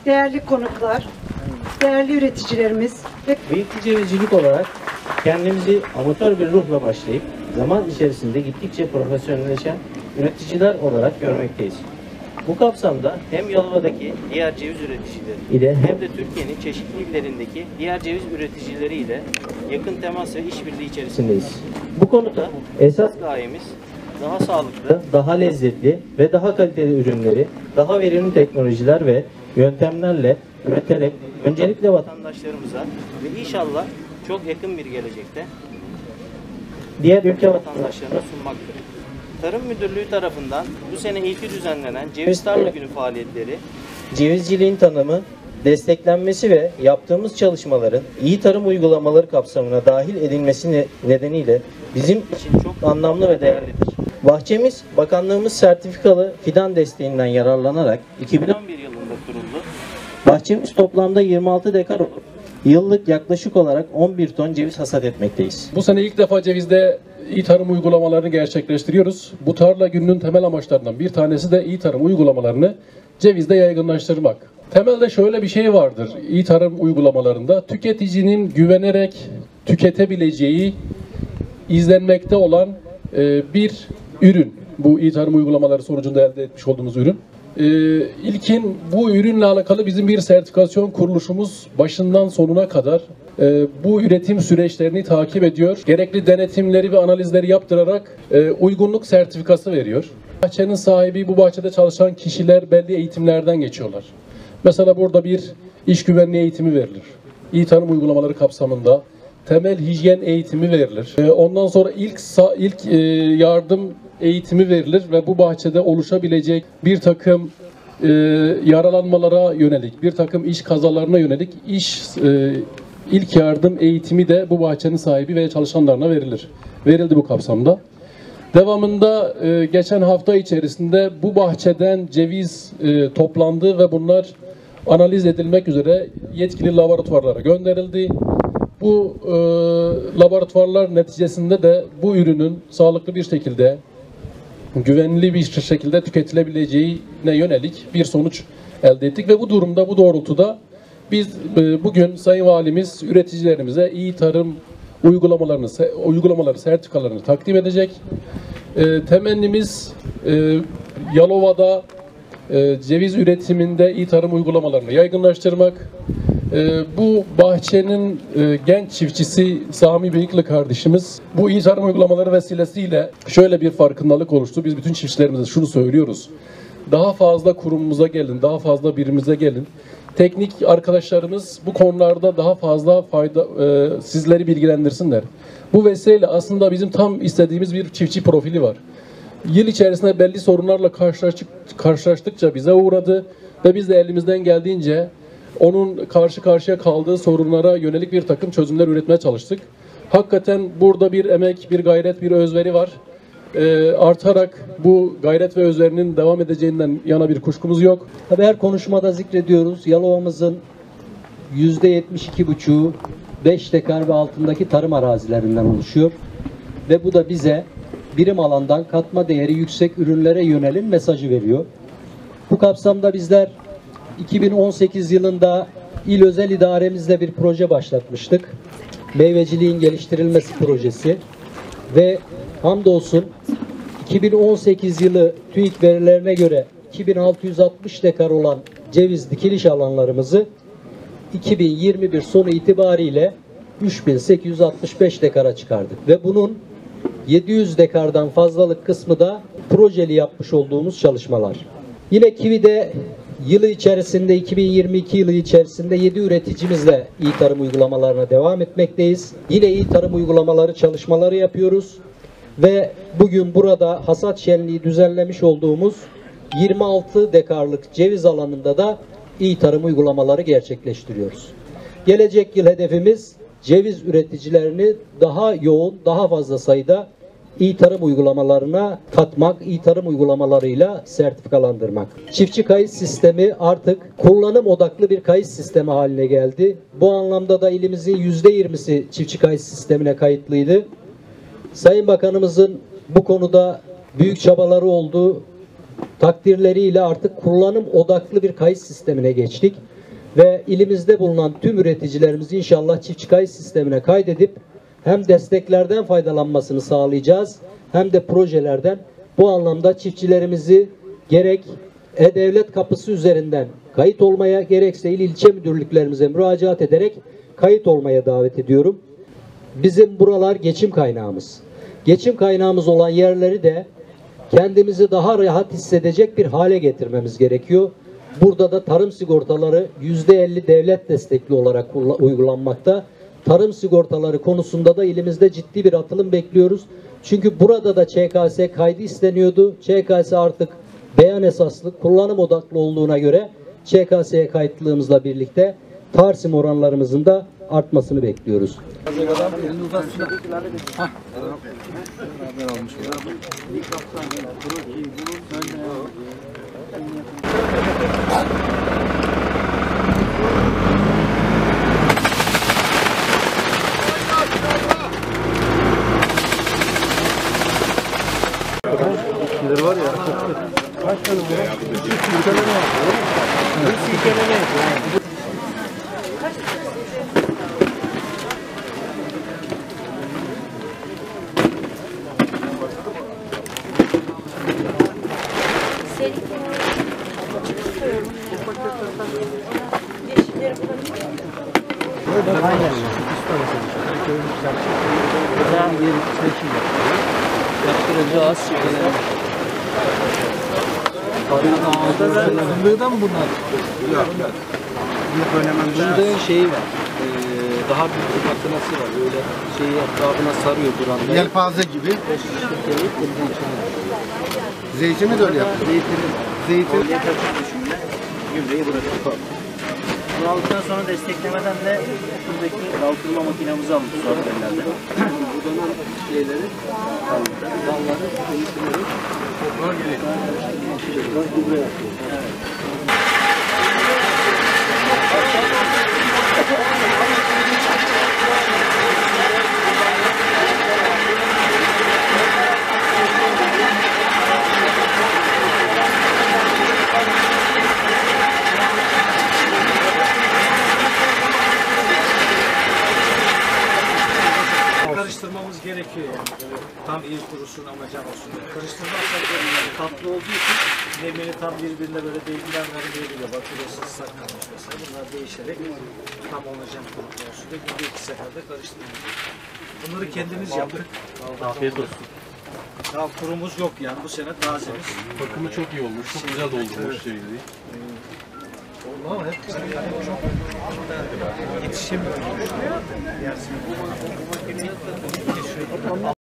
değerli konuklar, değerli üreticilerimiz ve Bıyıklı cevizcilik olarak kendimizi amatör bir ruhla başlayıp zaman içerisinde gittikçe profesyonelleşen üreticiler olarak görmekteyiz. Bu kapsamda hem Yalova'daki diğer ceviz üreticileri ile hem de Türkiye'nin çeşitli illerindeki diğer ceviz üreticileri ile yakın temas ve işbirliği içerisindeyiz. Bu konuda esas gayemiz daha sağlıklı, daha lezzetli ve daha kaliteli ürünleri, daha verimli teknolojiler ve yöntemlerle üreterek öncelikle vatandaşlarımıza ve inşallah çok yakın bir gelecekte diğer ülke vatandaşlarına sunmaktır. Tarım Müdürlüğü tarafından bu sene ilki düzenlenen Ceviz Tarla Günü faaliyetleri, cevizciliğin tanımı, desteklenmesi ve yaptığımız çalışmaların iyi tarım uygulamaları kapsamına dahil edilmesi nedeniyle bizim için çok anlamlı ve değerlidir. Bahçemiz, bakanlığımız sertifikalı fidan desteğinden yararlanarak 2011 yılında kuruldu. Bahçemiz toplamda 26 dekar olup yıllık yaklaşık olarak 11 ton ceviz hasat etmekteyiz. Bu sene ilk defa cevizde iyi tarım uygulamalarını gerçekleştiriyoruz. Bu tarla gününün temel amaçlarından bir tanesi de iyi tarım uygulamalarını cevizde yaygınlaştırmak. Temelde şöyle bir şey vardır iyi tarım uygulamalarında. Tüketicinin güvenerek tüketebileceği izlenmekte olan bir ürün. Bu iyi tarım uygulamaları sonucunda elde etmiş olduğumuz ürün. İlkin bu ürünle alakalı bizim bir sertifikasyon kuruluşumuz başından sonuna kadar bu üretim süreçlerini takip ediyor. Gerekli denetimleri ve analizleri yaptırarak uygunluk sertifikası veriyor. Bahçenin sahibi, bu bahçede çalışan kişiler belli eğitimlerden geçiyorlar. Mesela burada bir iş güvenliği eğitimi verilir. İyi tarım uygulamaları kapsamında temel hijyen eğitimi verilir. Ondan sonra ilk yardım eğitimi verilir ve bu bahçede oluşabilecek bir takım yaralanmalara yönelik, bir takım iş kazalarına yönelik ilk yardım eğitimi de bu bahçenin sahibi ve çalışanlarına verilir. Verildi bu kapsamda. Devamında geçen hafta içerisinde bu bahçeden ceviz toplandı ve bunlar analiz edilmek üzere yetkili laboratuvarlara gönderildi. Bu laboratuvarlar neticesinde de bu ürünün sağlıklı bir şekilde, güvenli bir şekilde tüketilebileceğine yönelik bir sonuç elde ettik ve bu durumda, bu doğrultuda biz bugün Sayın Valimiz üreticilerimize iyi tarım uygulamaları, sertifikalarını takdim edecek. Temennimiz Yalova'da ceviz üretiminde iyi tarım uygulamalarını yaygınlaştırmak. Bu bahçenin genç çiftçisi Sami Bıyıklı kardeşimiz bu iyi tarım uygulamaları vesilesiyle şöyle bir farkındalık oluştu. Biz bütün çiftçilerimize şunu söylüyoruz. Daha fazla kurumumuza gelin, daha fazla birimize gelin. Teknik arkadaşlarımız bu konularda daha fazla sizleri bilgilendirsinler. Bu vesileyle aslında bizim tam istediğimiz bir çiftçi profili var. Yıl içerisinde belli sorunlarla karşılaştıkça bize uğradı ve biz de elimizden geldiğince onun karşı karşıya kaldığı sorunlara yönelik bir takım çözümler üretmeye çalıştık. Hakikaten burada bir emek, bir gayret, bir özveri var. Artarak bu gayret ve özverinin devam edeceğinden yana bir kuşkumuz yok. Tabii her konuşmada zikrediyoruz. Yalova'mızın %72,5'u 5 dekar ve altındaki tarım arazilerinden oluşuyor. Ve bu da bize birim alandan katma değeri yüksek ürünlere yönelin mesajı veriyor. Bu kapsamda bizler 2018 yılında il özel idaremizle bir proje başlatmıştık. Meyveciliğin geliştirilmesi projesi ve hamdolsun 2018 yılı TÜİK verilerine göre 2660 dekar olan ceviz dikiliş alanlarımızı 2021 sonu itibariyle 3865 dekara çıkardık ve bunun 700 dekardan fazlalık kısmı da projeli yapmış olduğumuz çalışmalar. Yine Kivi'de yılı içerisinde 2022 yılı içerisinde 7 üreticimizle iyi tarım uygulamalarına devam etmekteyiz. Yine iyi tarım uygulamaları çalışmaları yapıyoruz ve bugün burada hasat şenliği düzenlemiş olduğumuz 26 dekarlık ceviz alanında da iyi tarım uygulamaları gerçekleştiriyoruz. Gelecek yıl hedefimiz ceviz üreticilerini daha yoğun, daha fazla sayıda iyi tarım uygulamalarına katmak, iyi tarım uygulamalarıyla sertifikalandırmak. Çiftçi kayıt sistemi artık kullanım odaklı bir kayıt sistemi haline geldi. Bu anlamda da ilimizin %20'si çiftçi kayıt sistemine kayıtlıydı. Sayın Bakanımızın bu konuda büyük çabaları oldu. Takdirleriyle artık kullanım odaklı bir kayıt sistemine geçtik. ve ilimizde bulunan tüm üreticilerimizi inşallah çiftçi kayıt sistemine kaydedip hem desteklerden faydalanmasını sağlayacağız hem de projelerden. Bu anlamda çiftçilerimizi gerek E-Devlet kapısı üzerinden kayıt olmaya, gerekse ilçe müdürlüklerimize müracaat ederek kayıt olmaya davet ediyorum. Bizim buralar geçim kaynağımız. Geçim kaynağımız olan yerleri de kendimizi daha rahat hissedecek bir hale getirmemiz gerekiyor. Burada da tarım sigortaları %50 devlet destekli olarak uygulanmakta. Tarım sigortaları konusunda da ilimizde ciddi bir atılım bekliyoruz. Çünkü burada da ÇKS kaydı isteniyordu. ÇKS artık beyan esaslı, kullanım odaklı olduğuna göre ÇKS'ye kayıtlılığımızla birlikte tarsim oranlarımızın da artmasını bekliyoruz. Fındığı mı bunlar? Yok. Fındığın şeyi var. Daha büyük bir makinesi var. Böyle şeyi etrafına sarıyor duranda. Yelpaze gibi. Zeytini de öyle yapıyor. Zeytin. Gübreyi bıraktık. Bunu aldıktan sonra desteklemeden de buradaki daltırma makinamızı aldık soğuklarında. Buradan şeyleri, dalları, eğitimleri toprağa geliyor. Gübre yapıyor. Karıştırmamız gerekiyor yani. Tam iyi kurusun ama can olsun. Karıştırmazsak tatlı olduğu için nemini tam birbirine böyle değgilenmeyebiliyor. Bakıyorsunuz ıslak kalmış mesela. Bunlar değişerek tam homojen kurutma olsun diye günde 2 seferde karıştırıyoruz. Bunları kendimiz yaptık. Afiyet olsun. Daha kurumuz yok yani bu sene tazemiz. Bakımı çok iyi olmuş. Çok güzel doldurmuş şeyleri. Ama hep bizim çok yetişemiyor.